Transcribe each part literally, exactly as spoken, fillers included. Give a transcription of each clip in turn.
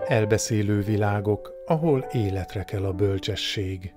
Elbeszélő világok, ahol életre kell a bölcsesség.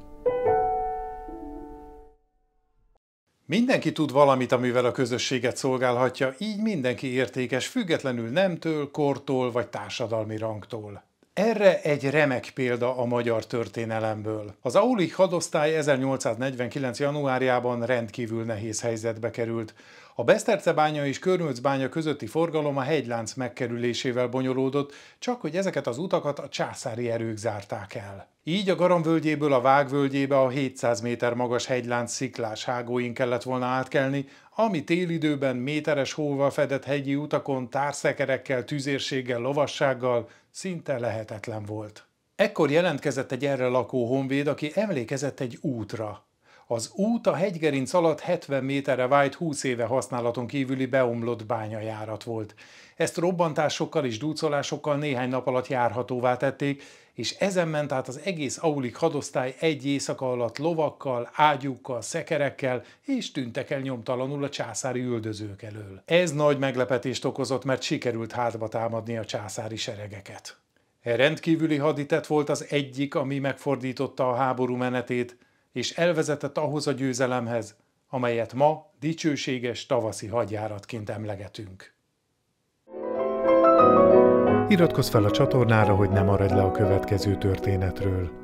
Mindenki tud valamit, amivel a közösséget szolgálhatja, így mindenki értékes, függetlenül nemtől, kortól vagy társadalmi rangtól. Erre egy remek példa a magyar történelemből. Az aulich hadosztály ezernyolcszáznegyvenkilenc. januárjában rendkívül nehéz helyzetbe került. A Besztercebánya és Körmöcbánya közötti forgalom a hegylánc megkerülésével bonyolódott, csak hogy ezeket az utakat a császári erők zárták el. Így a Garam völgyéből a Vág völgyébe a hétszáz méter magas hegylánc sziklás hágóin kellett volna átkelni, ami télidőben méteres hóval fedett hegyi utakon társzekerekkel, tüzérséggel, lovassággal szinte lehetetlen volt. Ekkor jelentkezett egy erre lakó honvéd, aki emlékezett egy útra. Az út a hegygerinc alatt hetven méterre vájt húsz éve használaton kívüli beomlott bányajárat volt. Ezt robbantásokkal és dúcolásokkal néhány nap alatt járhatóvá tették, és ezen ment át az egész aulich hadosztály egy éjszaka alatt lovakkal, ágyúkkal, szekerekkel, és tűntek el nyomtalanul a császári üldözők elől. Ez nagy meglepetést okozott, mert sikerült hátba támadni a császári seregeket. E rendkívüli haditett volt az egyik, ami megfordította a háború menetét, és elvezetett ahhoz a győzelemhez, amelyet ma dicsőséges tavaszi hadjáratként emlegetünk. Iratkozz fel a csatornára, hogy ne maradj le a következő történetről.